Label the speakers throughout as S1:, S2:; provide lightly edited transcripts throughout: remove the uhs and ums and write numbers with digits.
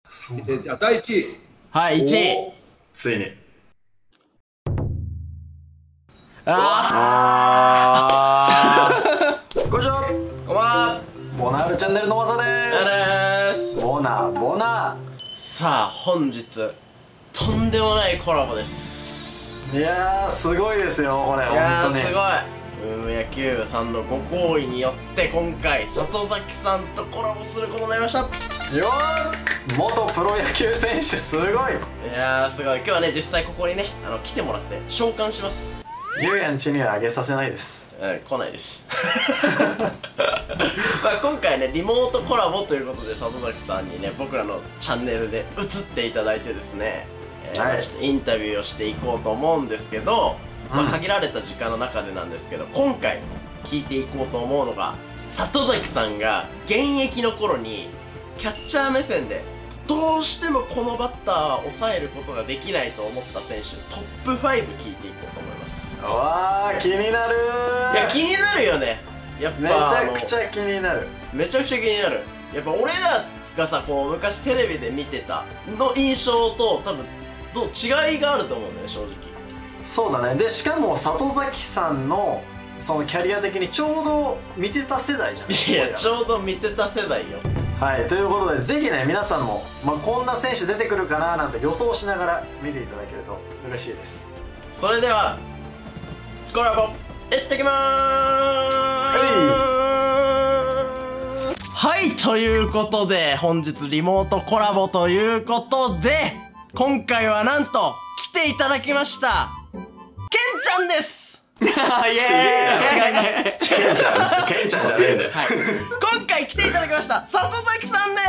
S1: じゃあ第1位。
S2: はい、1位。
S3: ついに。こんにちは。
S2: こんばんは。
S3: ボナールチャンネルの技で
S2: ーす。
S3: ボナボナ。
S2: さあ、本日とんでもないコラボです。
S3: いやー、すごいですよこれ。
S2: いやー、
S3: 本当に
S2: すごい。野球部さんのご好意によって今回里崎さんとコラボすることになりました。
S3: よー、元プロ野球選手、すごい。
S2: いやー、すごい。今日はね、実際ここにね来てもらって召喚します。
S3: ゆうやんちにはあげさせないです。
S2: 来ないですまあ今回ね、リモートコラボということで里崎さんにね、僕らのチャンネルで映っていただいてですね、
S3: はい、
S2: ちょっとインタビューをしていこうと思うんですけど、まあ、限られた時間の中でなんですけど、今回聞いていこうと思うのが、里崎さんが現役の頃にキャッチャー目線でどうしてもこのバッターは抑えることができないと思った選手トップ5聞いていこうと思います。
S3: わー、気になるー。
S2: いや、気になるよね。やっぱ
S3: めちゃくちゃ気になる。
S2: めちゃくちゃ気になる。やっぱ俺らがさ、こう昔テレビで見てたの印象と多分違いがあると思うんだよね、正直。
S3: そうだね。でしかも里崎さんのそのキャリア的にちょうど見てた世代じゃん。
S2: いや、ちょうど見てた世代よ。
S3: はい、ということでぜひね、皆さんも、こんな選手出てくるかななんて予想しながら見ていただけると嬉しいです。
S2: それではコラボいってきまーす。はい、ということで本日リモートコラボということで、今回はなんと来ていただきましたケンちゃんです。イエーイ。違います。
S3: ケンちゃんじゃねえんだよ。
S2: はい、今回来ていただきました里崎さんで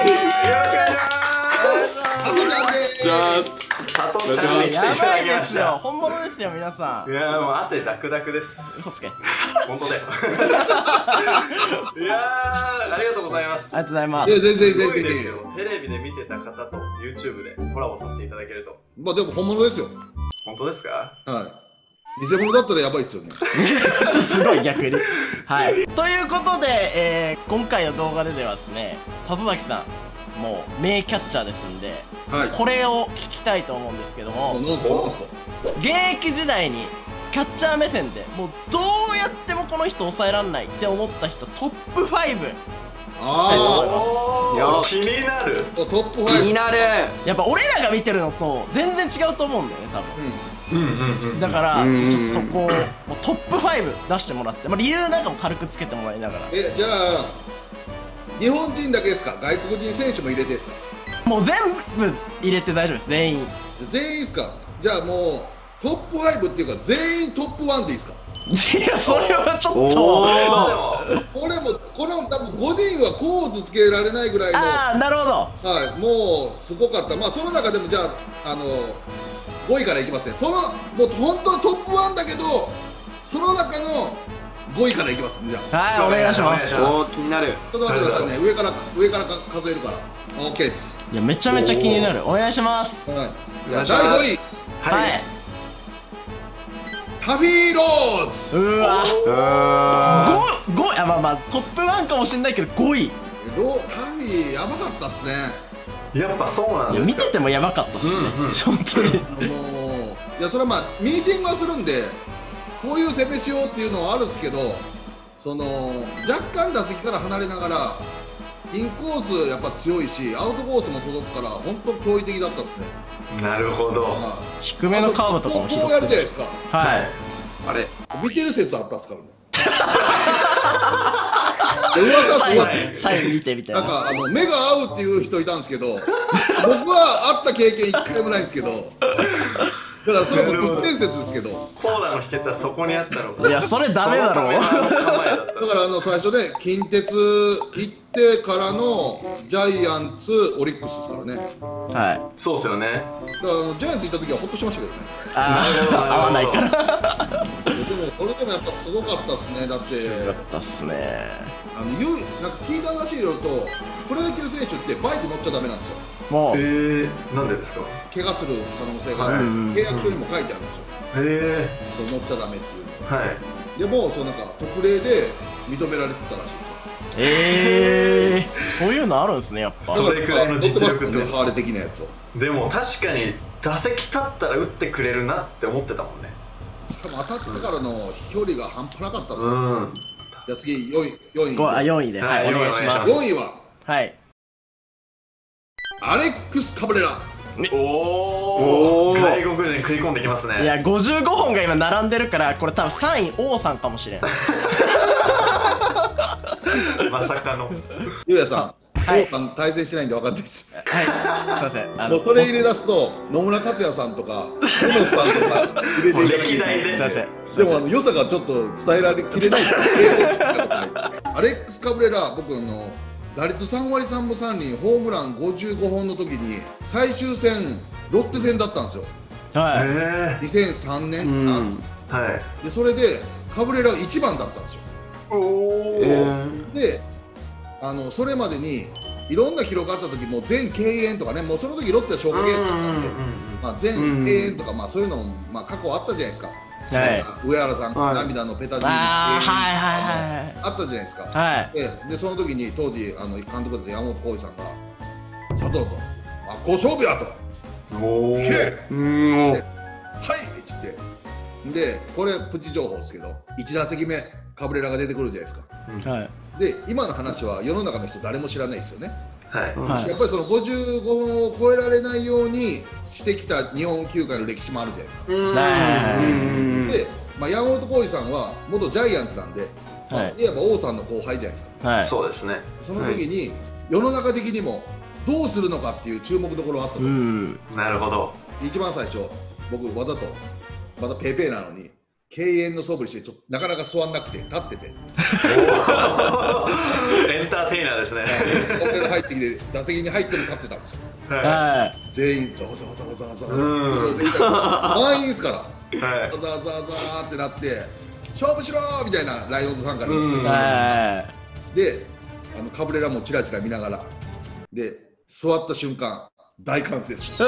S3: ーす。よろしくお願いします。里ちゃんに来ていただきました。やばいですよ、
S2: 本物ですよ皆さん。
S3: いやー、もう汗ダクダクです。
S2: 嘘つけ。
S3: 本当だよ。いやー、ありがとうございます。
S2: ありがとうございます。
S3: すごいですよ。テレビで見てた方と YouTube でコラボさせていただけると。
S1: まあでも本物ですよ。
S3: 本当ですか？
S1: はい。偽物だったらやばいですよね。
S2: すごい逆に。はい。ということで、今回の動画ではですね、里崎さんもう名キャッチャーですんで、
S1: はい、
S2: これを聞きたいと思うんですけども、
S1: 何ですか何ですか？
S2: 現役時代にキャッチャー目線でもうどうやってもこの人抑えらんないって思った人トップ5。
S3: ああ、気になる。
S1: トップ5
S4: 気になる。
S2: やっぱ俺らが見てるのと全然違うと思うんだよね、多分。だからちょっとそこをもうトップ5出してもらって、理由なんかも軽くつけてもらいながら。
S1: じゃあ日本人だけですか？外国人選手も入れてですか？
S2: もう全部入れて大丈夫です。全員
S1: ですか？じゃあもうトップ5っていうか全員トップ1でいいですか？
S2: いや、それはちょっと
S1: この多分5人はコーズつけられないぐらいの。
S2: ああ、なるほど。
S1: はい、もうすごかった。その中でもじゃあ5位からいきますね。もう本当はトップ1だけど、その中の5位からいきますね。じゃあ
S2: はい、お願いします。
S4: おー、気になる。
S1: ちょっと待ってくださいね。上から数えるから。 OK です。
S2: いや、めちゃめちゃ気になる。お願いします。
S1: はい、じゃあ第5位、
S2: はい、
S1: タフィーローズ。
S2: うわ5位。トップ1かもしれないけど5位。
S1: タフィーやばかったっすね。
S3: やっぱそうなんですか？
S2: 見ててもやばかったっすね、本当に。
S1: いや、それはミーティングはするんでこういう攻めしようっていうのはあるんですけど、若干打席から離れながらインコースやっぱ強いし、アウトコースも届くから本当驚異的だったっすね。
S3: なるほど。
S2: 低めのカーブとかも
S1: こうやるじゃないですか。
S2: はい。
S4: あれ
S1: 見てる説あったっすからね。
S2: サイン見てみたいな。
S1: なんか目が合うっていう人いたんですけど、僕は会った経験1回もないんですけど、だからそれも不伝説ですけど、
S3: コーダの秘訣はそこにあったのか。
S2: いや、それダメだろ。
S1: だから最初ね、近鉄行ってからのジャイアンツオリックスですからね。
S2: はい、
S3: そうですよね。
S1: だからジャイアンツ行った時はホッとしましたけどね。
S2: 合わないから。
S1: でもそれでもやっぱすごかったですね。だって
S2: すごかったっすね。
S1: なんか聞いた話によると、プロ野球選手ってバイク乗っちゃダメなんですよ。
S2: もう
S3: なんでですか？
S1: 怪我する可能性がある。契約書にも書いてあるんですよ。乗っちゃダメっていうの。
S3: はい。
S1: でもなんか特例で認められてたらしいですよ。
S2: そういうのあるんですねやっぱ。
S3: それくらいの実力って
S1: ね、ハーレ的なやつを。
S3: でも確かに打席立ったら打ってくれるなって思ってたもんね。
S1: しかも当たってからの飛距離が半端なかったですよ。
S3: うん。
S1: じゃあ次4位。
S2: 4位で、はい、お願いします。
S1: 4位は
S2: はい。
S1: アレックス・カブレラ。
S3: おお、外国人食い込んできますね。
S2: いや55本が今並んでるから、これ多分3位王さんかもしれん。
S3: まさかの。
S1: ゆうやさん、
S2: はい、
S1: 王さん対戦しないんで分かんないです。
S2: はい、すいません。
S1: もうそれ入れ出すと野村克也さんとか野本さんとか入れていただ
S3: 歴代で。
S2: すいません。
S1: でも良さがちょっと伝えられきれないです。アレックス・カブレラ、僕打率3割3分3厘、ホームラン55本の時に最終戦ロッテ戦だったんですよ。
S2: はい。
S1: 2003年かな。
S3: はい。
S1: でそれでカブレラ1番だったんですよ。でそれまでにいろんな記録があった時も全敬遠とかね、もうその時ロッテは消化ゲームだったんで、まあ全敬遠とか、まあそういうのもまあ過去あったじゃないですか。
S2: はい、
S1: 上原さん、涙のペタジーニ
S2: あ
S1: ったじゃないですか。
S2: はい、
S1: でその時に当時監督だった山本浩二さんが「佐藤と真っ向勝負や」と「おーはい」っつってで、これプチ情報ですけど1打席目カブレラが出てくるじゃないですか。はい、で今の話は世の中の人誰も知らないですよね。はい、やっぱりその55本を超えられないようにしてきた日本球界の歴史もあるじゃないですか。で、まあ、山本浩二さんは元ジャイアンツなんで、はい、いわば王さんの後輩じゃないですか。はい、そうですね。その時に、世の中的にもどうするのかっていう注目どころがあったと。なるほど。一番最初僕わざとまたペーペーなのに敬遠の素振りしてちょっとなかなか座んなくて立っててエンターテイナーですね。ホテル入ってきて打席に入っても立ってたんですよ。全員ザワザワザワザワザワ満員ですからザワザワザワザワってなって勝負しろーみたいなライオンズファンからでカブレラもチラチラ見ながらで座った瞬間大歓声です。め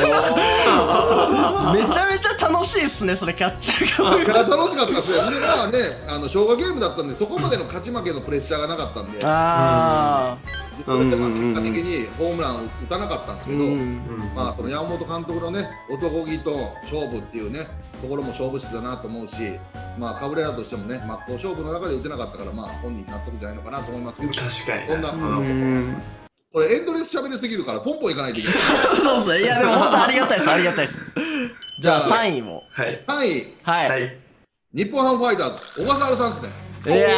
S2: ちゃめちゃ楽しいですね、それキャッチャーが。
S1: 楽しかったですね。まあね、消化ゲームだったんで、そこまでの勝ち負けのプレッシャーがなかったんで。それでまあ結果的にホームラン打たなかったんですけど、まあその山本監督のね、男気と勝負っていうね、ところも勝負師だなと思うし、まあカブレラとしてもね、真っ向勝負の中で打てなかったから、まあ本人納得じゃないのかなと思いますけど。確かに。こんなこれエンドレス喋りすぎるからポンポンいかないといけない。そうですね。いやでも本当ありがたいです、ありがたいです。じゃあ3位も。はい。3位。はい。日本ハムファイターズ小笠原さんですね。いや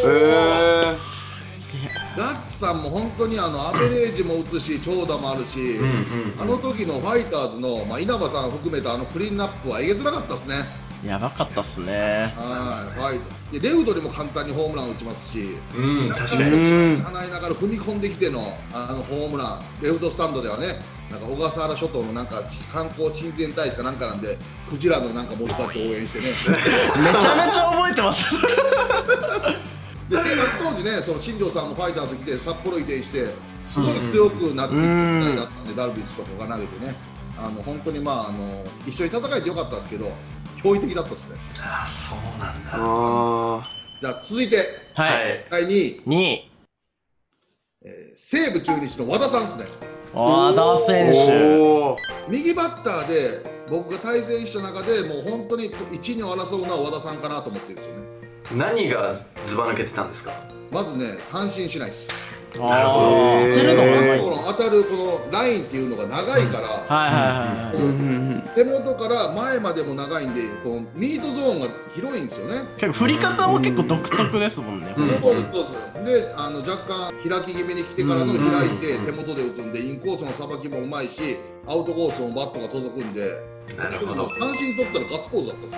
S1: ガッツさんも本当にアベレージも打つし長打もあるし、あの時のファイターズの稲葉さん含めたクリーンナップはえげつなかったですね。やばかったっすね。はい。でレフトでも簡単にホームラン打ちますし、確かに。離れながら踏み込んできてのホームラン、レフトスタンドではね、なんか小笠原諸島のなんか観光親善大使かなんかなんで、クジラのなんか持ち立って応援してね。めちゃめちゃ覚えてます。で当時ね、その新庄さんもファイターズ来て札幌移転して、すごい強くなっていくみたいだったんで、ダルビッシュとかが投げてね、本当にまあ一緒に戦えてよかったんですけど。驚異的だったですね。ああ、そうなんだ。じゃあ続いて、はい、第2位。西武中日の和田さんですね。和田選手。右バッターで僕が対戦した中でもう本当に1、2を争うのは和田さんかなと思ってるんですよね。何がずば抜けてたんですか。まずね、三振しないです。なるほど。当たるこのラインっていうのが長いから手元から前までも長いんでこのミートゾーンが広いんですよね。結構振り方も結構独特ですもんね。そうで若干開き気味に来てからの開いて手元で打つんでインコースのさばきもうまいしアウトコースもバットが届くんで。なるほど。三振取ったらガッツポーズだったん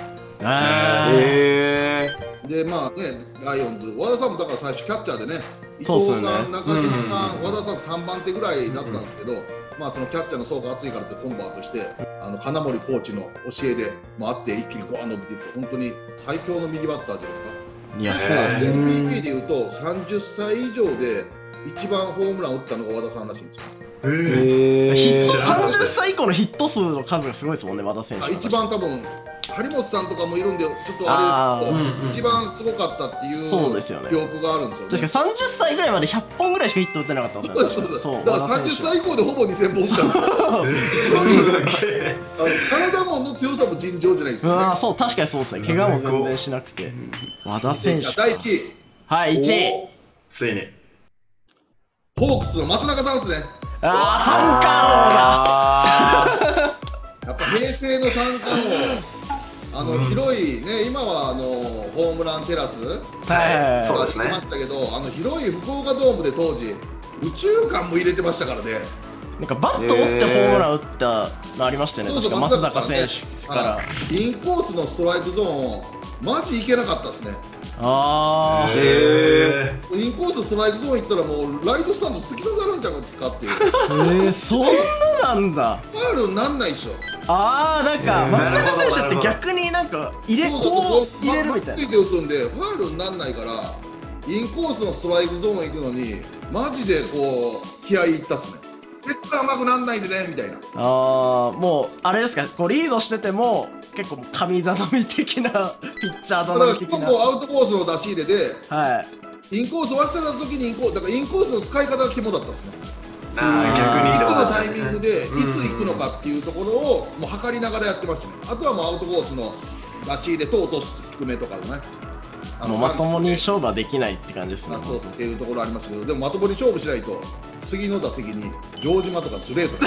S1: ですよ。でまあねライオンズ和田さんもだから最初キャッチャーでね伊藤さん、中島さん、和田さん3番手ぐらいだったんですけど、まあそのキャッチャーの層が厚いからってコンバートして金森コーチの教えであって一気にゴーン伸びていって本当に最強の右バッターじゃないですか。いやそうですね。MVP でいうと30歳以上で一番ホームラン打ったのが和田さんらしいんですよ。30歳以降のヒット数の数がすごいですもんね、和田選手。一番多分張本さんとかもいるんでちょっとあれですけど、一番すごかったっていう
S2: そうですよね
S1: 記憶があるんですよね。
S2: 確か30歳ぐらいまで100本ぐらいしかヒット打ってなかったんですよね。
S1: そうだから30歳以降でほぼ2000本打ったんですよ。体もの強さも尋常じゃないですよね。
S2: ああそう確かにそうですね。怪我も全然しなくて。和田選手
S1: 第1位、
S2: はい1位
S3: ついに
S1: ホークスの松中さんですね。
S2: ああ三冠王だ。
S1: やっぱ平成の三冠王、広いね、今はホームランテラス
S2: はい
S3: そうですね
S1: ましたけど、広い福岡ドームで当時宇宙間も入れてましたからね。
S2: なんかバット折ってホームラン打ったのありましたよね。確か松坂選手から
S1: インコースのストライクゾーンマジいけなかったですね。
S2: ああ
S1: インコースストライクゾーン行ったらもうライトスタンド突き刺さるんじゃないかっていう。
S2: そんななんだ。
S1: ファールになんないでしょ。
S2: ああなんか松坂選手って逆になんかこう入れるみたいな。
S1: ついて打つんでファールになんないからインコースのストライクゾーン行くのにマジでこう気合いいったっすね。絶対甘くなんないでねみたいな。
S2: ああもうあれですか、こうリードしてても結構神頼み的なピッチャー頼み的な。
S1: だからアウトコースの出し入れで、
S2: はい、
S1: インコース忘れた時にだからインコースの使い方が肝だったっすね。
S3: 逆に
S1: いつのタイミングでいつ行くのかっていうところをもう測りながらやってましたね。あとはもうアウトコースの出し入れと落とす低めとかでね。
S2: もうまともに勝負はできないって感じですね。
S1: そうっていうところありますけど、でもまともに勝負しないと次の打席に城島とかズレーとか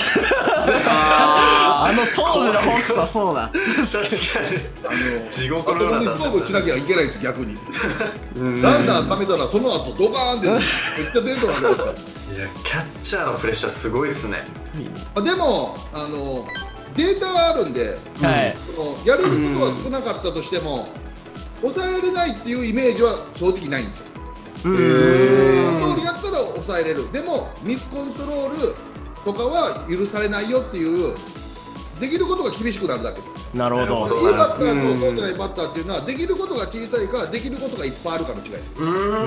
S2: 当時のホークスはそうだ。
S3: 地獄のような
S1: 勝負しなきゃいけないんです逆に。ランナー貯めたらその後ドカーンってめっちゃデートなんですから。
S3: いやキャッチャーのプレッシャーすごいっすね。
S1: でもデータがあるんで、やれることは少なかったとしても抑えれないっていうイメージは正直ないんですよ。通りやったら抑えれる。でもミスコントロールとかは許されないよっていうできることが厳しくなるだけです。
S2: なるほど。
S1: いいバッターとそうじゃないバッターっていうのはできることが小さいかできることがいっぱいあるかの違いです。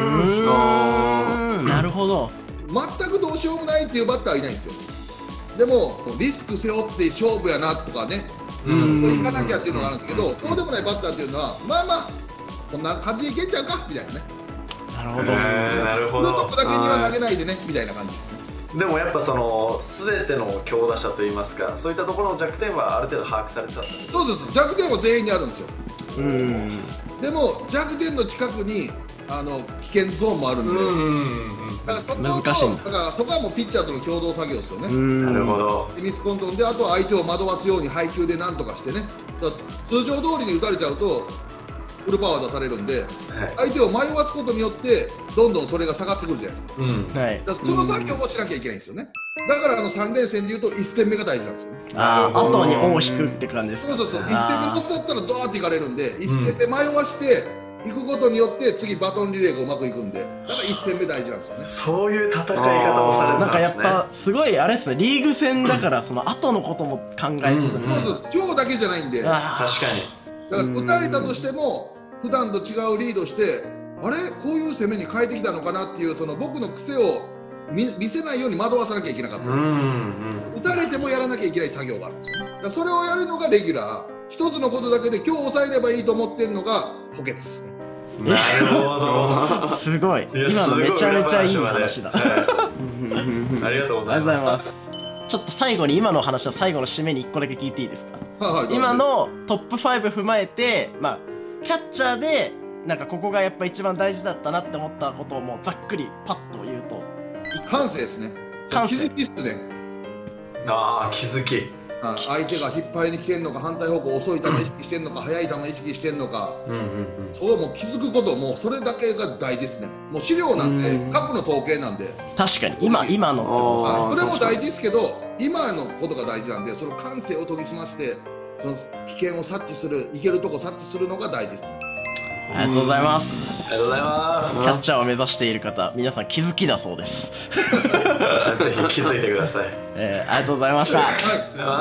S2: なるほど。
S1: 全くどうしようもないっていうバッターはいないんですよ。でもリスク背負って勝負やなとかね、行かなきゃっていうのがあるんですけど、そうでもないバッターっていうのはまあまあこんな感じでいけんちゃうかみたいなね。
S2: なるほど。
S3: なるほど。
S1: このとこだけには投げないでねみたいな感じですね。
S3: でもやっぱその全ての強打者といいますか、そういったところの弱点はある程度把握されてたんです。
S1: そうです。弱点は全員にあるんですよ。でも弱点の近くに危険ゾーンもあるんで、だから
S2: 難しいんだ。
S1: だからそこはもうピッチャーとの共同作業ですよね。
S3: なるほど。
S1: ミスコントロールであとは相手を惑わすように配球でなんとかしてね。だから通常通りに打たれちゃうとフルパワー出されるんで、相手を迷わすことによってどんどんそれが下がってくるじゃないですか。だからその作業をしなきゃいけないんですよね。だから3連戦でいうと1戦目が大事なんですよね。
S2: 後に尾を引くって感じですか。
S1: そう1戦目トスだったらドーっていかれるんで、1戦目迷わしていくことによって次バトンリレーがうまくいくんで、だから1戦目大事なんですよね。
S3: そういう戦い方をされてたんですね。
S2: なんかやっぱすごいあれですね、リーグ戦だからその後のことも考えつつね。
S1: 今日だけじゃないんで、
S3: 確かに。
S1: だから打たれたとしても普段と違うリードして、あれこういう攻めに変えてきたのかなっていうその僕の癖を見せないように惑わさなきゃいけなかった。打たれてもやらなきゃいけない作業があるんですよね。だからそれをやるのがレギュラー。一つのことだけで今日抑えればいいと思ってるのが補欠ですね。
S3: なるほど。
S2: すごい。今のめちゃめちゃいい話だ。
S3: ありがとうございます。
S2: ちょっと最後に今の話は最後の締めに1個だけ聞いていいですか。今のトップ5踏まえて、まあキャッチャーでなんかここがやっぱ一番大事だったなって思ったことをもうざっくりパッと言うと。
S1: 感性ですね。
S2: 感性。
S1: 気づきっすね。
S3: 気づき。
S1: 相手が引っ張りに来てるのか、反対方向遅い球意識してるのか、速い球意識してるのか、それをもう気づくこと、もうそれだけが大事ですね。もう資料なんで過去の統計なんで、
S2: 確かに今の
S1: それも大事ですけど、今のことが大事なんで、その感性を研ぎ澄ましてその危険を察知する、いけるとこ察知するのが大事ですね。
S2: ありがとうございます。
S3: ありがとうございます。
S2: キャッチャーを目指している方、皆さん気づきだそうです。
S3: ぜひ気づいてください。
S2: ありがとうございました。
S3: ありがとうございます。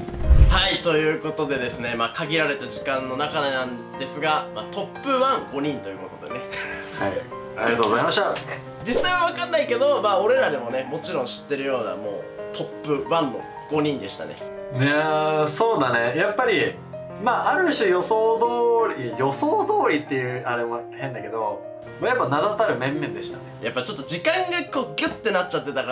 S2: はい、ということでですね、限られた時間の中なんですが、トップ1、5人ということでね。
S3: はい、ありがとうございました。
S2: 実際は分かんないけど、俺らでもね、もちろん知ってるようなもうトップ1の5人でしたね。
S3: いやそうだね。やっぱりまあある種予想通りっていうあれも変だけど、やっぱ名だたる面々でしたね。
S2: やっぱちょっと時間がこうギュッてなっちゃってたから、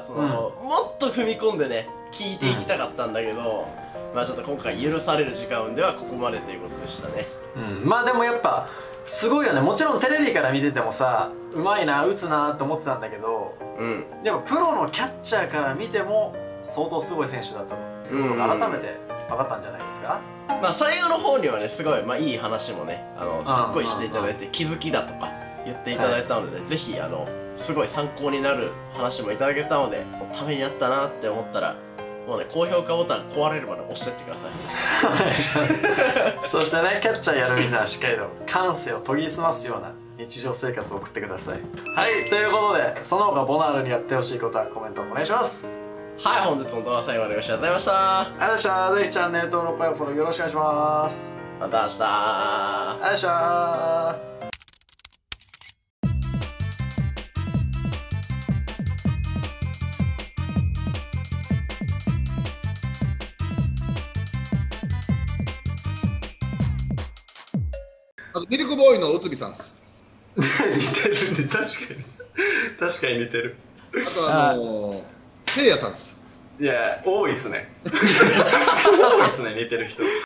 S2: もっと踏み込んでね聞いていきたかったんだけど、まあちょっと今回許される時間ではここまでということでしたね。
S3: まあでもやっぱすごいよね。もちろんテレビから見ててもさ、うまいな打つなって思ってたんだけど、でもプロのキャッチャーから見ても相当すごい選手だったということが改めて分かったんじゃないですか。
S2: まあ最後の方にはねすごい、まあ、いい話もねすっごいしていただいて、気づきだとか言っていただいたので、ぜひすごい参考になる話もいただけたので、ためになったなって思ったらもうね高評価ボタン壊れるまで押してってください。
S3: お願いします。そしてね、キャッチャーやるみんなはしっかりと感性を研ぎ澄ますような日常生活を送ってください。はい、ということでその他ボナールにやってほしいことはコメントお願いします。
S2: はい、本日の動画最後までご視聴ありがとうございました。
S3: ありがとうございました。ぜひチャンネル登録やフォローよろしくお願いします。
S2: また明日。
S3: ありがとうございました。
S1: あとミルクボーイの内海さんです。
S3: 似てるね、確かに似てる。
S1: あとせいやさんです。
S3: いや多いっすね。多いっすね、似てる人。